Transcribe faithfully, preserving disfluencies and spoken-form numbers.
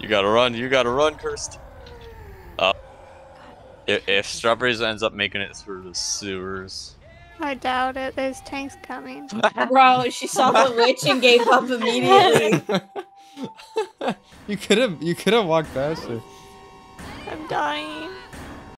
You gotta run. You gotta run, Cursed. Uh, if, if Strawberries ends up making it through the sewers. I doubt it. There's tanks coming. Bro, she saw the witch and gave up immediately. you could have you could have walked faster. I'm dying.